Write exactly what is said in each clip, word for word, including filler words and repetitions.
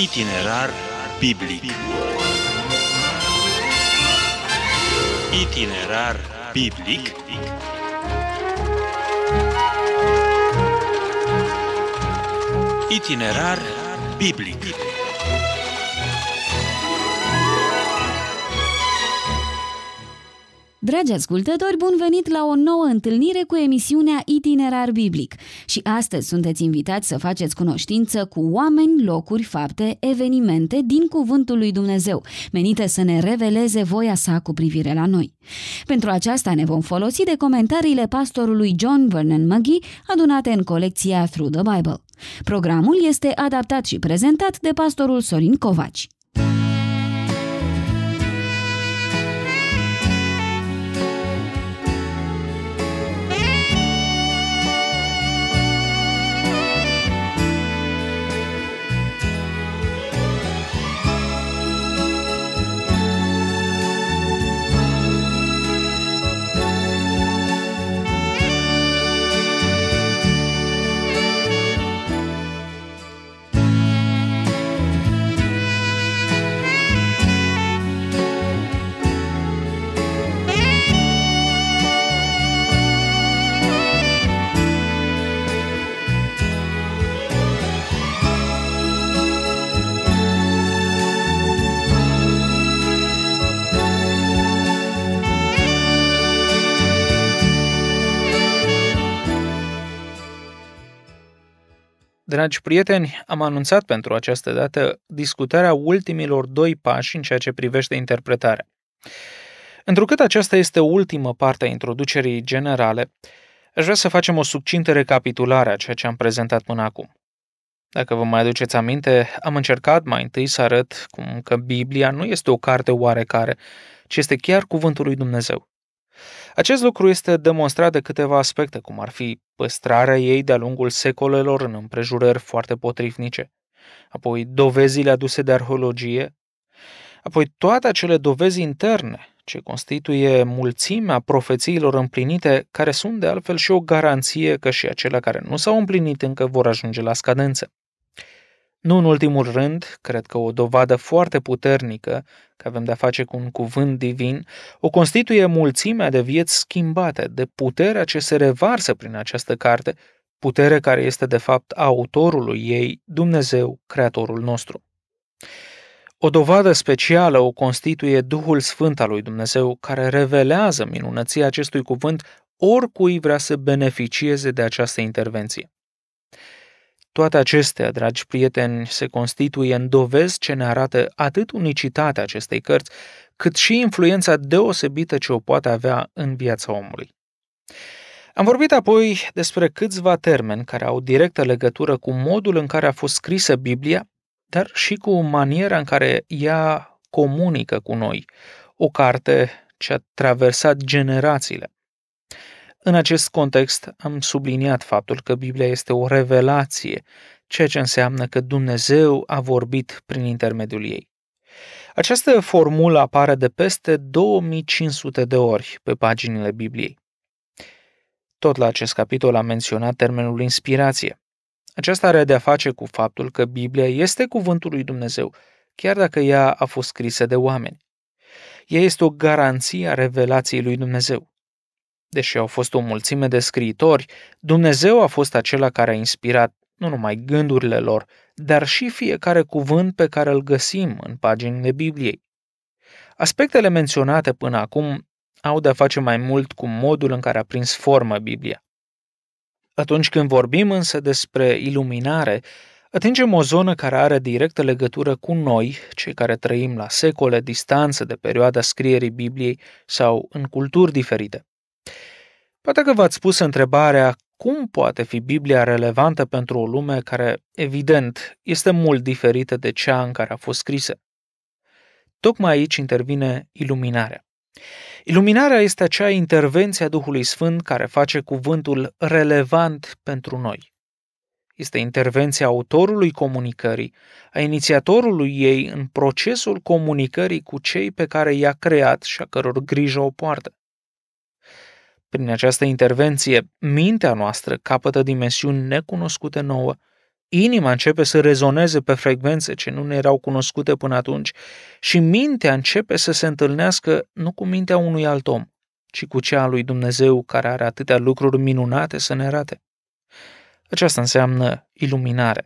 Itinerar biblic. Itinerar biblic. Itinerar biblic. Dragi ascultători, bun venit la o nouă întâlnire cu emisiunea Itinerar Biblic. Și astăzi sunteți invitați să faceți cunoștință cu oameni, locuri, fapte, evenimente din Cuvântul lui Dumnezeu, menite să ne reveleze voia sa cu privire la noi. Pentru aceasta ne vom folosi de comentariile pastorului John Vernon McGee, adunate în colecția Through the Bible. Programul este adaptat și prezentat de pastorul Sorin Covaci. Dragi prieteni, am anunțat pentru această dată discutarea ultimilor doi pași în ceea ce privește interpretarea. Întrucât aceasta este ultima parte a introducerii generale, aș vrea să facem o succintă recapitulare a ceea ce am prezentat până acum. Dacă vă mai aduceți aminte, am încercat mai întâi să arăt cum că Biblia nu este o carte oarecare, ci este chiar Cuvântul lui Dumnezeu. Acest lucru este demonstrat de câteva aspecte, cum ar fi păstrarea ei de-a lungul secolelor în împrejurări foarte potrivnice, apoi dovezile aduse de arheologie, apoi toate acele dovezi interne ce constituie mulțimea profețiilor împlinite, care sunt de altfel și o garanție că și acelea care nu s-au împlinit încă vor ajunge la scadență. Nu în ultimul rând, cred că o dovadă foarte puternică că avem de-a face cu un cuvânt divin o constituie mulțimea de vieți schimbate, de puterea ce se revarsă prin această carte, putere care este de fapt a autorului ei, Dumnezeu, Creatorul nostru. O dovadă specială o constituie Duhul Sfânt al lui Dumnezeu, care revelează minunăția acestui cuvânt oricui vrea să beneficieze de această intervenție. Toate acestea, dragi prieteni, se constituie în dovezi ce ne arată atât unicitatea acestei cărți, cât și influența deosebită ce o poate avea în viața omului. Am vorbit apoi despre câțiva termeni care au directă legătură cu modul în care a fost scrisă Biblia, dar și cu maniera în care ea comunică cu noi, o carte ce a traversat generațiile. În acest context am subliniat faptul că Biblia este o revelație, ceea ce înseamnă că Dumnezeu a vorbit prin intermediul ei. Această formulă apare de peste două mii cinci sute de ori pe paginile Bibliei. Tot la acest capitol am menționat termenul inspirație. Aceasta are de-a face cu faptul că Biblia este cuvântul lui Dumnezeu, chiar dacă ea a fost scrisă de oameni. Ea este o garanție a revelației lui Dumnezeu. Deși au fost o mulțime de scriitori, Dumnezeu a fost acela care a inspirat nu numai gândurile lor, dar și fiecare cuvânt pe care îl găsim în paginile Bibliei. Aspectele menționate până acum au de-a face mai mult cu modul în care a prins formă Biblia. Atunci când vorbim însă despre iluminare, atingem o zonă care are directă legătură cu noi, cei care trăim la secole distanță de perioada scrierii Bibliei sau în culturi diferite. Poate că v-ați pus întrebarea cum poate fi Biblia relevantă pentru o lume care, evident, este mult diferită de cea în care a fost scrisă. Tocmai aici intervine iluminarea. Iluminarea este acea intervenție a Duhului Sfânt care face cuvântul relevant pentru noi. Este intervenția autorului comunicării, a inițiatorului ei în procesul comunicării cu cei pe care i-a creat și a căror grijă o poartă. Prin această intervenție, mintea noastră capătă dimensiuni necunoscute nouă Inima începe să rezoneze pe frecvențe ce nu ne erau cunoscute până atunci și mintea începe să se întâlnească nu cu mintea unui alt om, ci cu cea a lui Dumnezeu care are atâtea lucruri minunate să ne arate. Aceasta înseamnă iluminare.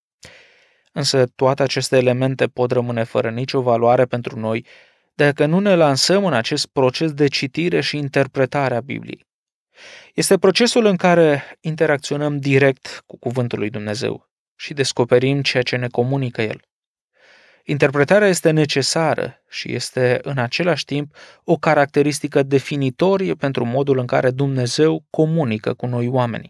Însă toate aceste elemente pot rămâne fără nicio valoare pentru noi dacă nu ne lansăm în acest proces de citire și interpretare a Bibliei. Este procesul în care interacționăm direct cu Cuvântul lui Dumnezeu și descoperim ceea ce ne comunică El. Interpretarea este necesară și este în același timp o caracteristică definitorie pentru modul în care Dumnezeu comunică cu noi oamenii.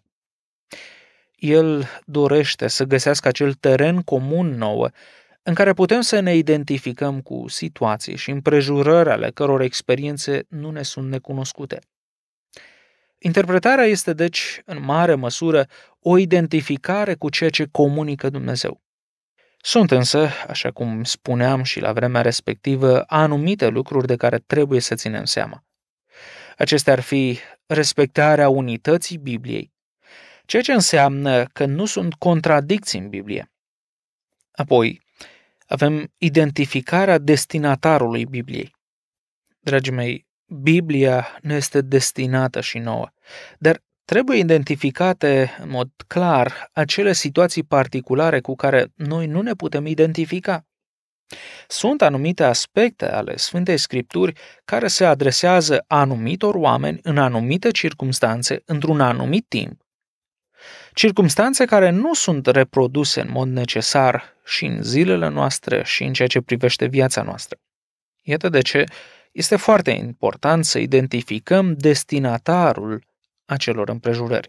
El dorește să găsească acel teren comun nouă în care putem să ne identificăm cu situații și împrejurări ale căror experiențe nu ne sunt necunoscute. Interpretarea este, deci, în mare măsură, o identificare cu ceea ce comunică Dumnezeu. Sunt însă, așa cum spuneam și la vremea respectivă, anumite lucruri de care trebuie să ținem seama. Acestea ar fi respectarea unității Bibliei, ceea ce înseamnă că nu sunt contradicții în Biblie. Apoi, avem identificarea destinatarului Bibliei. Dragii mei, Biblia ne este destinată și nouă, dar trebuie identificate în mod clar acele situații particulare cu care noi nu ne putem identifica. Sunt anumite aspecte ale Sfintei Scripturi care se adresează anumitor oameni în anumite circumstanțe, într-un anumit timp. Circumstanțe care nu sunt reproduse în mod necesar și în zilele noastre și în ceea ce privește viața noastră. Iată de ce este foarte important să identificăm destinatarul acelor împrejurări.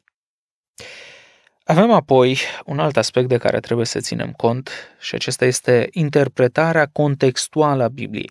Avem apoi un alt aspect de care trebuie să ținem cont și acesta este interpretarea contextuală a Bibliei.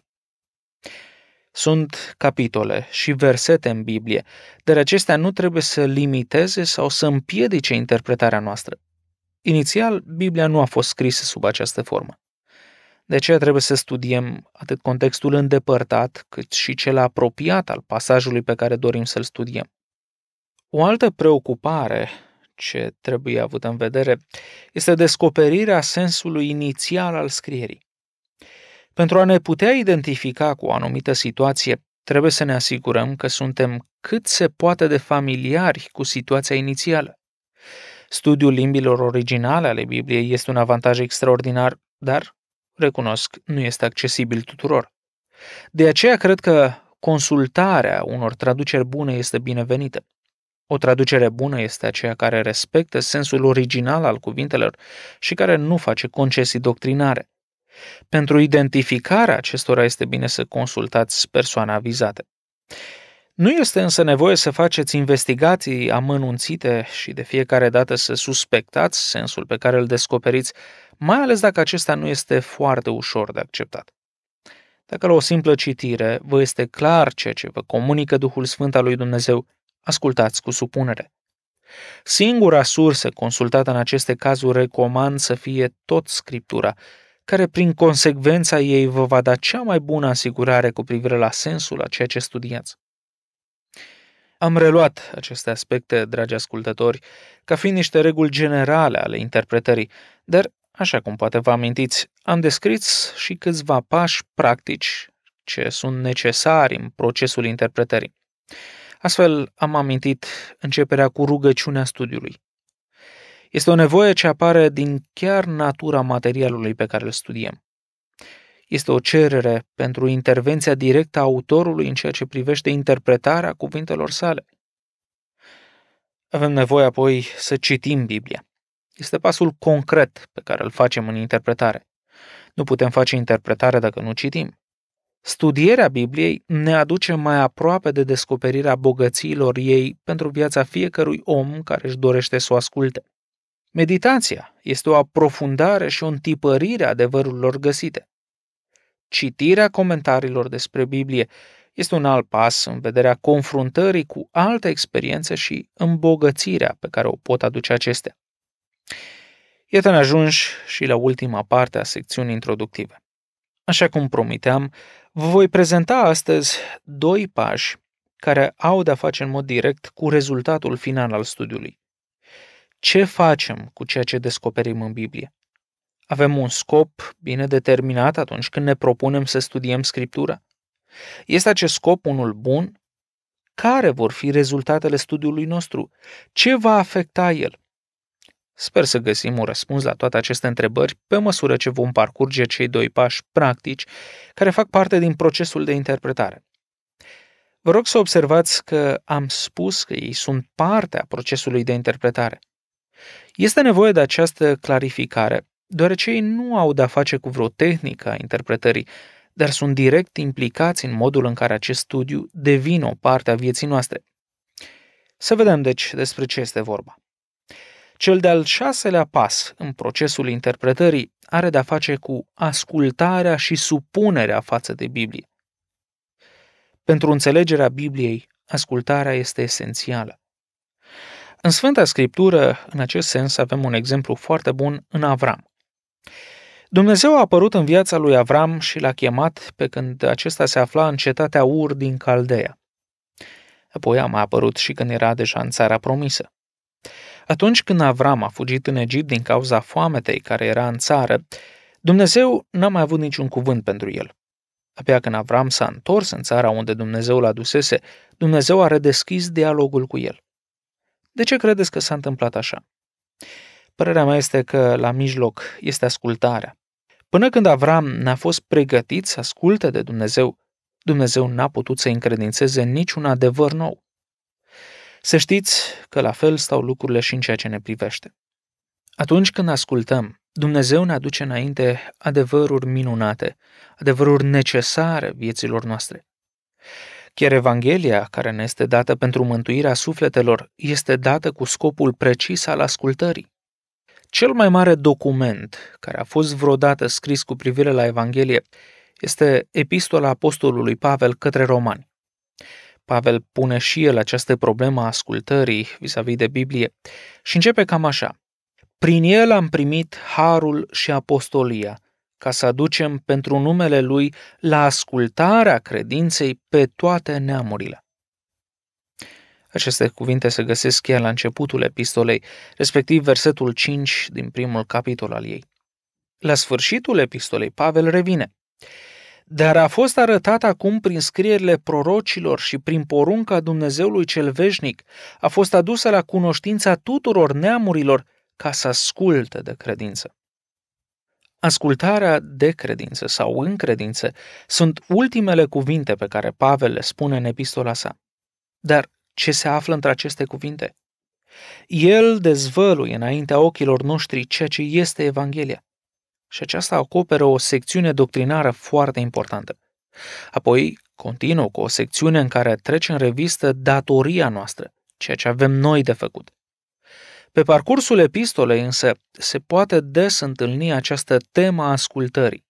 Sunt capitole și versete în Biblie, dar acestea nu trebuie să limiteze sau să împiedice interpretarea noastră. Inițial, Biblia nu a fost scrisă sub această formă. De aceea trebuie să studiem atât contextul îndepărtat, cât și cel apropiat al pasajului pe care dorim să-l studiem. O altă preocupare ce trebuie avută în vedere este descoperirea sensului inițial al scrierii. Pentru a ne putea identifica cu o anumită situație, trebuie să ne asigurăm că suntem cât se poate de familiari cu situația inițială. Studiul limbilor originale ale Bibliei este un avantaj extraordinar, dar, recunosc, nu este accesibil tuturor. De aceea cred că consultarea unor traduceri bune este binevenită. O traducere bună este aceea care respectă sensul original al cuvintelor și care nu face concesii doctrinare. Pentru identificarea acestora este bine să consultați persoana vizată. Nu este însă nevoie să faceți investigații amănunțite și de fiecare dată să suspectați sensul pe care îl descoperiți, mai ales dacă acesta nu este foarte ușor de acceptat. Dacă la o simplă citire vă este clar ceea ce vă comunică Duhul Sfânt al lui Dumnezeu, ascultați cu supunere. Singura sursă consultată în aceste cazuri recomand să fie tot Scriptura, care prin consecvența ei vă va da cea mai bună asigurare cu privire la sensul a ceea ce studiați. Am reluat aceste aspecte, dragi ascultători, ca fiind niște reguli generale ale interpretării, dar, așa cum poate vă amintiți, am descris și câțiva pași practici ce sunt necesari în procesul interpretării. Astfel, am amintit începerea cu rugăciunea studiului. Este o nevoie ce apare din chiar natura materialului pe care îl studiem. Este o cerere pentru intervenția directă a autorului în ceea ce privește interpretarea cuvintelor sale. Avem nevoie apoi să citim Biblia. Este pasul concret pe care îl facem în interpretare. Nu putem face interpretare dacă nu citim. Studierea Bibliei ne aduce mai aproape de descoperirea bogățiilor ei pentru viața fiecărui om care își dorește să o asculte. Meditația este o aprofundare și o întipărire a adevărurilor găsite. Citirea comentariilor despre Biblie este un alt pas în vederea confruntării cu alte experiențe și îmbogățirea pe care o pot aduce acestea. Iată-ne ajunși și la ultima parte a secțiunii introductive. Așa cum promiteam, vă voi prezenta astăzi doi pași care au de-a face în mod direct cu rezultatul final al studiului. ce facem cu ceea ce descoperim în Biblie? Avem un scop bine determinat atunci când ne propunem să studiem Scriptura? Este acest scop unul bun? Care vor fi rezultatele studiului nostru? Ce va afecta el? Sper să găsim un răspuns la toate aceste întrebări pe măsură ce vom parcurge cei doi pași practici care fac parte din procesul de interpretare. Vă rog să observați că am spus că ei sunt parte a procesului de interpretare. Este nevoie de această clarificare, deoarece ei nu au de-a face cu vreo tehnică a interpretării, dar sunt direct implicați în modul în care acest studiu devine o parte a vieții noastre. Să vedem, deci, despre ce este vorba. Cel de-al șaselea pas în procesul interpretării are de-a face cu ascultarea și supunerea față de Biblie. Pentru înțelegerea Bibliei, ascultarea este esențială. În Sfânta Scriptură, în acest sens, avem un exemplu foarte bun în Avram. Dumnezeu a apărut în viața lui Avram și l-a chemat pe când acesta se afla în cetatea Ur din Caldeea. Apoi a mai apărut și când era deja în țara promisă. Atunci când Avram a fugit în Egipt din cauza foametei care era în țară, Dumnezeu n-a mai avut niciun cuvânt pentru el. Abia când Avram s-a întors în țara unde Dumnezeu l-a dusese, Dumnezeu a redeschis dialogul cu el. De ce credeți că s-a întâmplat așa? Părerea mea este că la mijloc este ascultarea. Până când Avram n-a fost pregătit să asculte de Dumnezeu, Dumnezeu n-a putut să încredințeze niciun adevăr nou. Să știți că la fel stau lucrurile și în ceea ce ne privește. Atunci când ascultăm, Dumnezeu ne aduce înainte adevăruri minunate, adevăruri necesare vieților noastre. Chiar Evanghelia, care ne este dată pentru mântuirea sufletelor, este dată cu scopul precis al ascultării. Cel mai mare document care a fost vreodată scris cu privire la Evanghelie este Epistola Apostolului Pavel către Romani. Pavel pune și el această problemă a ascultării vis-a-vis de Biblie și începe cam așa. Prin el am primit harul și apostolia, ca să aducem pentru numele lui la ascultarea credinței pe toate neamurile. Aceste cuvinte se găsesc chiar la începutul epistolei, respectiv versetul cinci din primul capitol al ei. La sfârșitul epistolei, Pavel revine. Dar a fost arătat acum prin scrierile prorocilor și prin porunca Dumnezeului cel veșnic, a fost adusă la cunoștința tuturor neamurilor ca să asculte de credință. Ascultarea de credință sau în credință sunt ultimele cuvinte pe care Pavel le spune în epistola sa. Dar ce se află între aceste cuvinte? El dezvăluie înaintea ochilor noștri ceea ce este Evanghelia. Și aceasta acoperă o secțiune doctrinară foarte importantă. Apoi continuă cu o secțiune în care trece în revistă datoria noastră, ceea ce avem noi de făcut. Pe parcursul epistolei însă se poate des întâlni această temă a ascultării.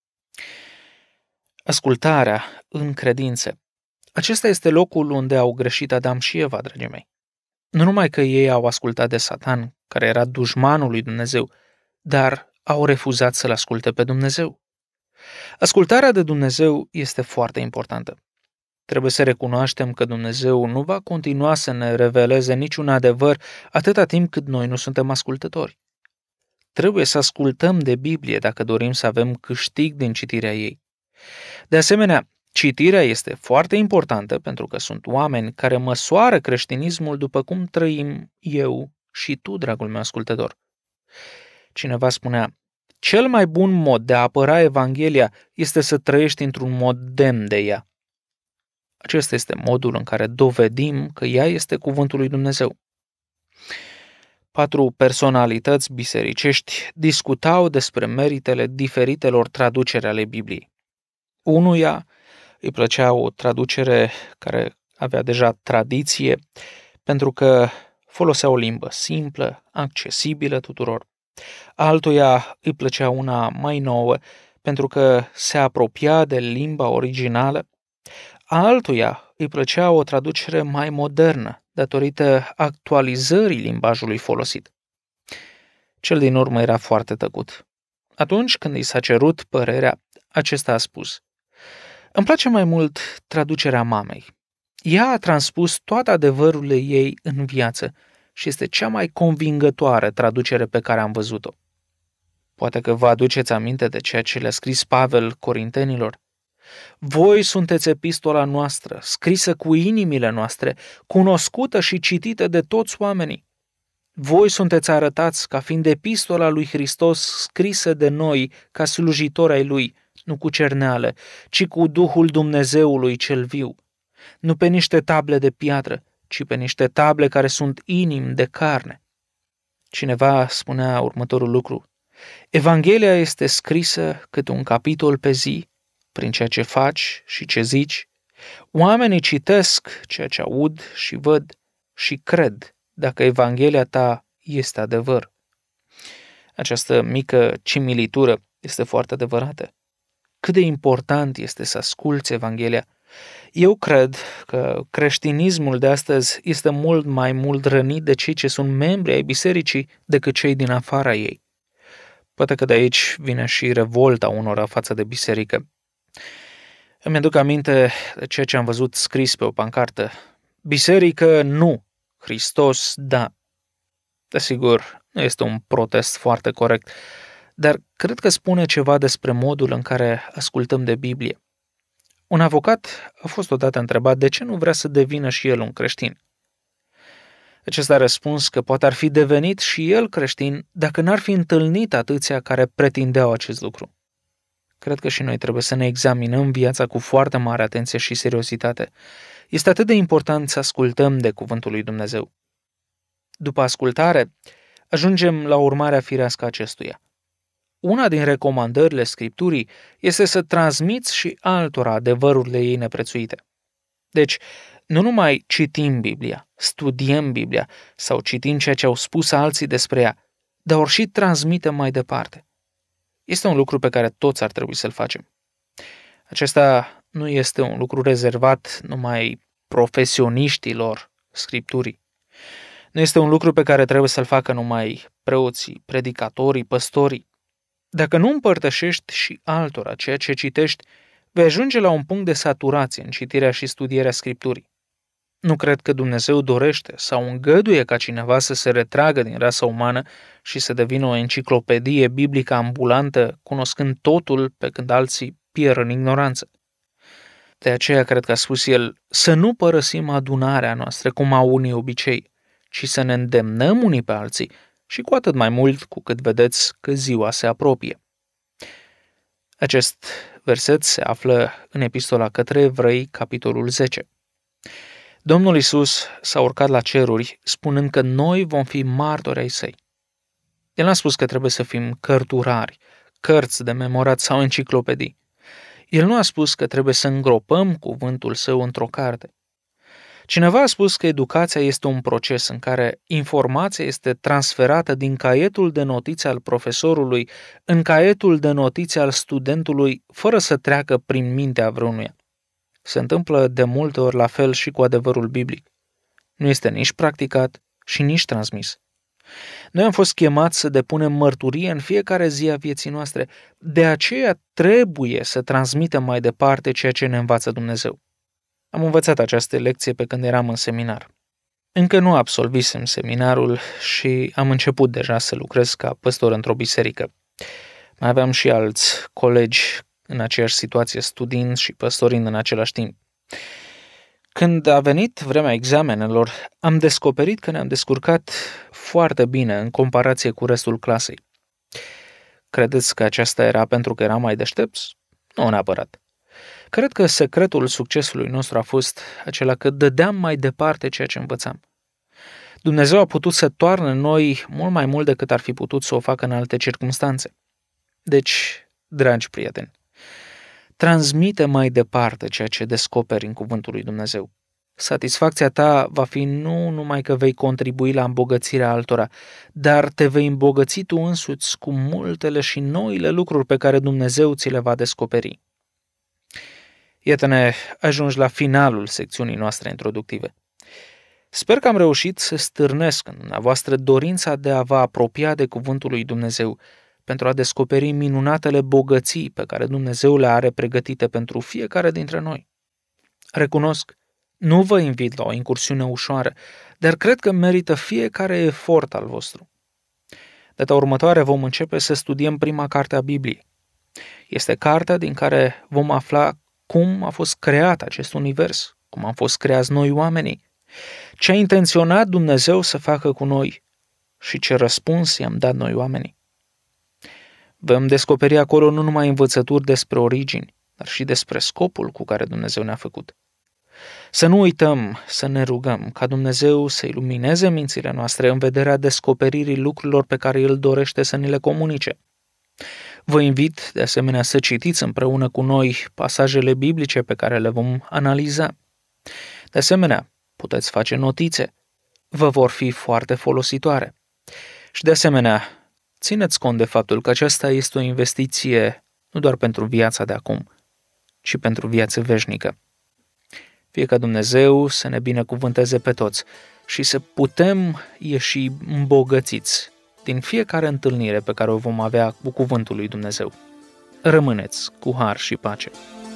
Ascultarea în credință. Acesta este locul unde au greșit Adam și Eva, dragii mei. Nu numai că ei au ascultat de Satan, care era dușmanul lui Dumnezeu, dar au refuzat să-L asculte pe Dumnezeu. Ascultarea de Dumnezeu este foarte importantă. Trebuie să recunoaștem că Dumnezeu nu va continua să ne reveleze niciun adevăr atâta timp cât noi nu suntem ascultători. Trebuie să ascultăm de Biblie dacă dorim să avem câștig din citirea ei. De asemenea, citirea este foarte importantă pentru că sunt oameni care măsoară creștinismul după cum trăim eu și tu, dragul meu ascultător. Cineva spunea, cel mai bun mod de a apăra Evanghelia este să trăiești într-un mod demn de ea. Acesta este modul în care dovedim că ea este cuvântul lui Dumnezeu. Patru personalități bisericești discutau despre meritele diferitelor traduceri ale Bibliei. Unuia îi plăcea o traducere care avea deja tradiție, pentru că folosea o limbă simplă, accesibilă tuturor. Altuia îi plăcea una mai nouă, pentru că se apropia de limba originală. Altuia îi plăcea o traducere mai modernă, datorită actualizării limbajului folosit. Cel din urmă era foarte tăcut. Atunci când i s-a cerut părerea, acesta a spus: îmi place mai mult traducerea mamei. Ea a transpus toate adevărurile ei în viață și este cea mai convingătoare traducere pe care am văzut-o. Poate că vă aduceți aminte de ceea ce le-a scris Pavel Corintenilor. Voi sunteți epistola noastră, scrisă cu inimile noastre, cunoscută și citită de toți oamenii. Voi sunteți arătați ca fiind epistola lui Hristos, scrisă de noi ca slujitori ai lui, nu cu cerneală, ci cu Duhul Dumnezeului cel viu, nu pe niște table de piatră, ci pe niște table care sunt inimi de carne. Cineva spunea următorul lucru: Evanghelia este scrisă câte un capitol pe zi, prin ceea ce faci și ce zici. Oamenii citesc ceea ce aud și văd și cred dacă Evanghelia ta este adevăr. Această mică similitură este foarte adevărată. Cât de important este să asculți Evanghelia. Eu cred că creștinismul de astăzi este mult mai mult rănit de cei ce sunt membri ai bisericii decât cei din afara ei. Poate că de aici vine și revolta unora față de biserică. Îmi aduc aminte de ceea ce am văzut scris pe o pancartă: Biserică nu, Hristos da. Desigur, nu este un protest foarte corect, dar cred că spune ceva despre modul în care ascultăm de Biblie. Un avocat a fost odată întrebat de ce nu vrea să devină și el un creștin. Acesta a răspuns că poate ar fi devenit și el creștin dacă n-ar fi întâlnit atâția care pretindeau acest lucru. Cred că și noi trebuie să ne examinăm viața cu foarte mare atenție și seriozitate. Este atât de important să ascultăm de cuvântul lui Dumnezeu. După ascultare, ajungem la urmarea firească acestuia. Una din recomandările Scripturii este să transmiți și altora adevărurile ei neprețuite. Deci, nu numai citim Biblia, studiem Biblia sau citim ceea ce au spus alții despre ea, dar ori și transmitem mai departe. Este un lucru pe care toți ar trebui să-l facem. Acesta nu este un lucru rezervat numai profesioniștilor Scripturii. Nu este un lucru pe care trebuie să-l facă numai preoții, predicatorii, păstorii. Dacă nu împărtășești și altora ceea ce citești, vei ajunge la un punct de saturație în citirea și studierea Scripturii. Nu cred că Dumnezeu dorește sau îngăduie ca cineva să se retragă din rasa umană și să devină o enciclopedie biblică ambulantă, cunoscând totul pe când alții pierd în ignoranță. De aceea cred că a spus el să nu părăsim adunarea noastră cum au unii obicei, ci să ne îndemnăm unii pe alții și cu atât mai mult cu cât vedeți că ziua se apropie. Acest verset se află în epistola către Evrei, capitolul zece. Domnul Iisus s-a urcat la ceruri spunând că noi vom fi martori ai săi. El a spus că trebuie să fim cărturari, cărți de memorat sau enciclopedii. El nu a spus că trebuie să îngropăm cuvântul său într-o carte. Cineva a spus că educația este un proces în care informația este transferată din caietul de notițe al profesorului în caietul de notițe al studentului fără să treacă prin mintea vreunuia. Se întâmplă de multe ori la fel și cu adevărul biblic. Nu este nici practicat și nici transmis. Noi am fost chemați să depunem mărturie în fiecare zi a vieții noastre, de aceea trebuie să transmitem mai departe ceea ce ne învață Dumnezeu. Am învățat această lecție pe când eram în seminar. Încă nu absolvisem seminarul și am început deja să lucrez ca păstor într-o biserică. Mai aveam și alți colegi în aceeași situație, studiind și păstorind în același timp. Când a venit vremea examenelor, am descoperit că ne-am descurcat foarte bine în comparație cu restul clasei. Credeți că aceasta era pentru că eram mai deștepți? Nu neapărat. Cred că secretul succesului nostru a fost acela că dădeam mai departe ceea ce învățam. Dumnezeu a putut să toarne în noi mult mai mult decât ar fi putut să o facă în alte circumstanțe. Deci, dragi prieteni, transmite mai departe ceea ce descoperi în cuvântul lui Dumnezeu. Satisfacția ta va fi nu numai că vei contribui la îmbogățirea altora, dar te vei îmbogăți tu însuți cu multele și noile lucruri pe care Dumnezeu ți le va descoperi. Iată-ne ajungi la finalul secțiunii noastre introductive. Sper că am reușit să stârnesc în dumneavoastră dorința de a vă apropia de cuvântul lui Dumnezeu pentru a descoperi minunatele bogății pe care Dumnezeu le are pregătite pentru fiecare dintre noi. Recunosc, Nu vă invit la o incursiune ușoară, dar cred că merită fiecare efort al vostru. Data următoare vom începe să studiem prima carte a Bibliei. Este cartea din care vom afla cum a fost creat acest univers, cum am fost creați noi oamenii, ce a intenționat Dumnezeu să facă cu noi și ce răspuns i-am dat noi oamenii. Vom descoperi acolo nu numai învățături despre origini, dar și despre scopul cu care Dumnezeu ne-a făcut. Să nu uităm să ne rugăm ca Dumnezeu să ilumineze mințile noastre în vederea descoperirii lucrurilor pe care El dorește să ni le comunice. Vă invit de asemenea să citiți împreună cu noi pasajele biblice pe care le vom analiza. De asemenea, puteți face notițe. Vă vor fi foarte folositoare. Și de asemenea, țineți cont de faptul că aceasta este o investiție nu doar pentru viața de acum, ci pentru viață veșnică. Fie ca Dumnezeu să ne binecuvânteze pe toți și să putem ieși îmbogățiți din fiecare întâlnire pe care o vom avea cu cuvântul lui Dumnezeu. Rămâneți cu har și pace.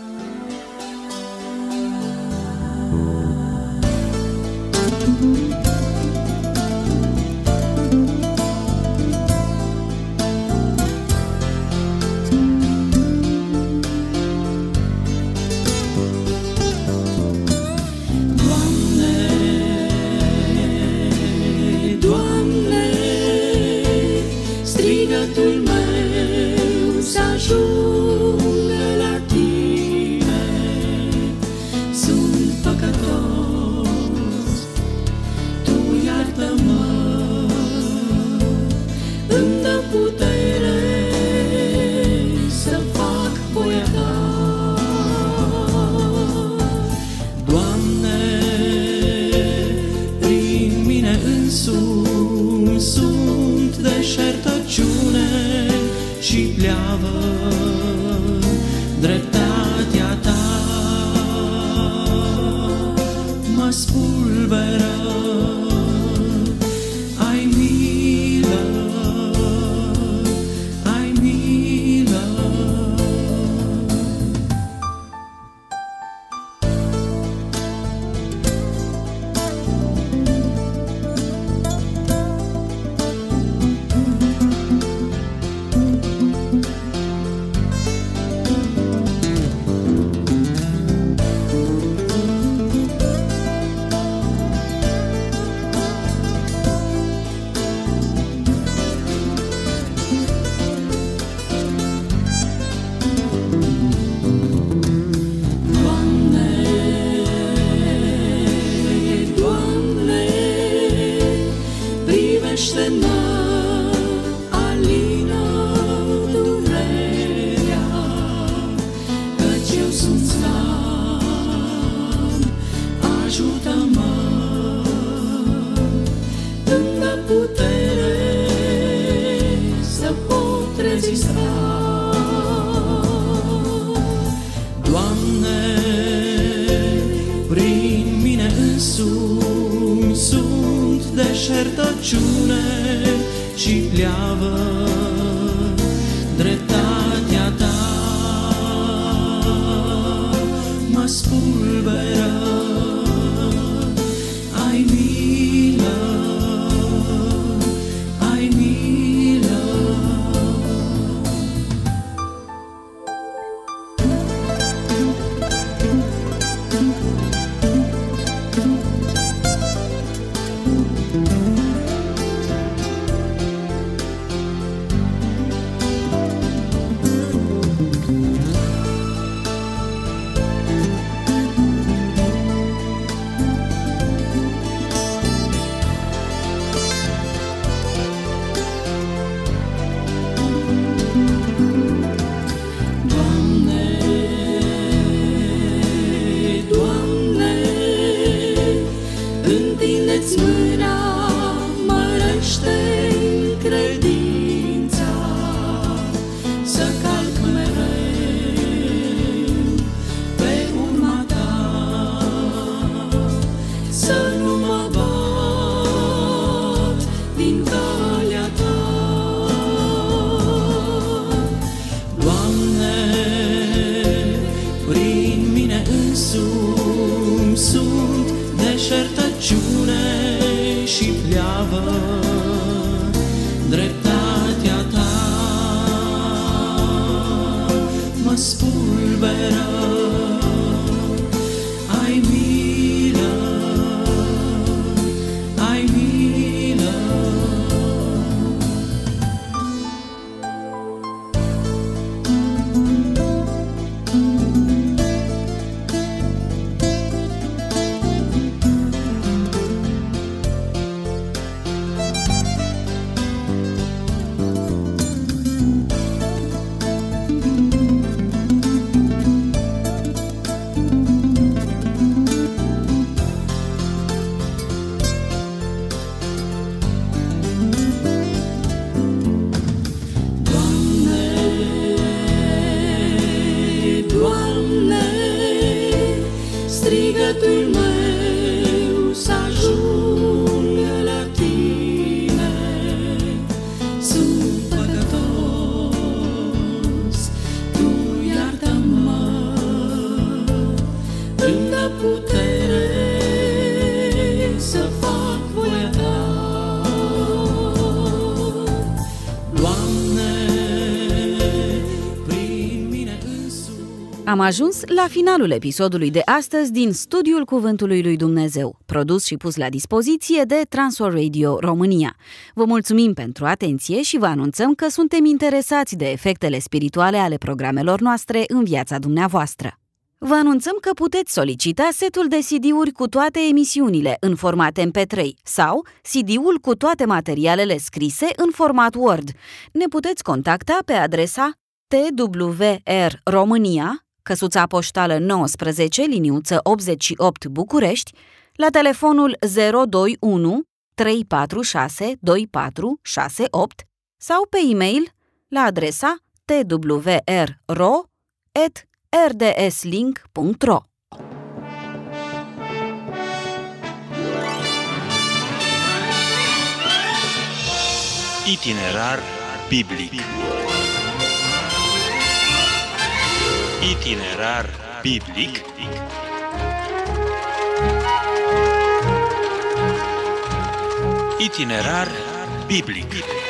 Strigătul meu să ajungă la tine. Sunt păcătos, tu iartă-mă, îmi dă putere să fac voia ta. Doamne, prin mine însumi sunt deșertăciune și pleavă dreptatea ta. Mă spulberă, ai milă, ai milă. Privește-mă, alină durerea, căci eu sunt slab, ajută-mă, îmi dă putere să pot rezista. Doamne, prin mine însumi sunt deșertăciune și pleavă dreptatea ta. Mă spulberă, ai milă, ai milă. Întindeți mâna, mărește-mi credința, să calc mereu pe urma ta, să nu mă bat din calea ta. Doamne, prin mine însumi sunt dreptatea ta mă spulberă. Ai milă, ai milă. Strigătul meu să ajungă la tine. Sunt păcătos, tu iartă-mă. Îmi dă putere să fac voia ta. Doamne, prin mine însuși. Am ajuns la finalul episodului de astăzi din Studiul Cuvântului lui Dumnezeu, produs și pus la dispoziție de Transworld Radio România. Vă mulțumim pentru atenție și vă anunțăm că suntem interesați de efectele spirituale ale programelor noastre în viața dumneavoastră. Vă anunțăm că puteți solicita setul de C D-uri cu toate emisiunile în format M P trei sau C D-ul cu toate materialele scrise în format Word. Ne puteți contacta pe adresa T W R România, căsuța poștală nouăsprezece, liniuță optzeci și opt București, la telefonul zero doi unu trei patru șase doi patru șase opt sau pe e-mail la adresa t w r ro at r d s link punct r o. Itinerar biblic. Itinerar biblic. Itinerar biblic.